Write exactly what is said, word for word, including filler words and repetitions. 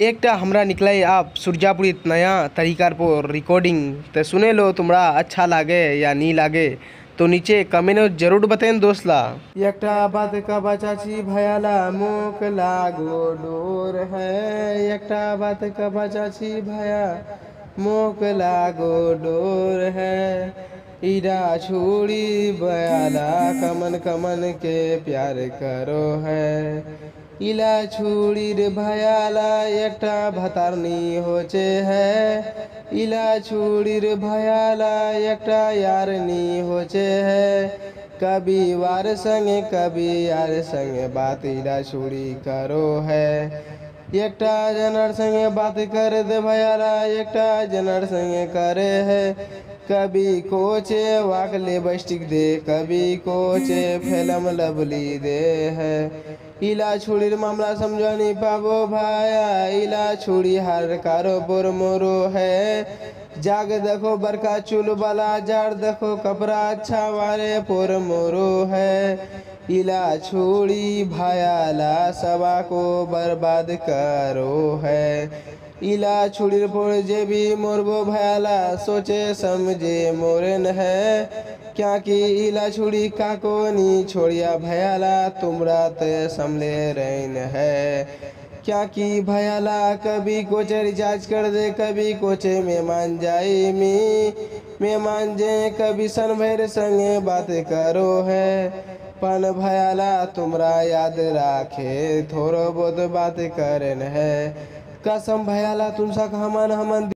एकटा हमरा निकले आप सुरजापुरी नया तरीकार पर रिकॉर्डिंग तो सुने लो, तुम्हारा अच्छा लागे या नहीं लागे तो नीचे कमेंट जरूर बताएं दोस्तला। एकटा बात का चाची भयाला मुख लागो डोर है, एकटा बात का चाची भया मुख लागो डोर है। इरा छोड़ी भयाला कमन कमन के प्यार करो है, इला छुड़ी रे भयाला एकटा भतारनी होचे है, इला छुड़ी रे भयाला एकटा यारनी होचे है। कभी वार संगे कभी यार संगे बात इला छुड़ी करो है, एकटा जनर संगे बात कर दे भयाला एकटा जनर संगे करे है। कभी कोचे वाकले बस्टिक दे, कभी कोचे फिल्म लवली दे है। इला छुड़ीर मामला समझो नहीं पाबो भाया, इला छुड़ी हार कारो बोर मोरो है। जाग देखो बरका चूल वाला जाड़ देखो कपड़ा अच्छा वारे पोर मोरो है। इला छुड़ी भायाला सभा को बर्बाद करो है, इला छुड़ीर पोर जे भी मोरबो भयाला सोचे समझे मोरन है। क्या कि इला छुड़ी काको नी छोड़िया भयाला तुमरा ते समले रहन है। क्या कि भयाला कभी कोचे रिचार्ज कर दे, कभी कोचे मेहमान जाए मी मेहमान जे, कभी सन भैर संगे बात करो है। पन भयाला तुमरा याद राखे थोड़ो बहुत बात करन है। कसम भयाला तुम सा हमन हमन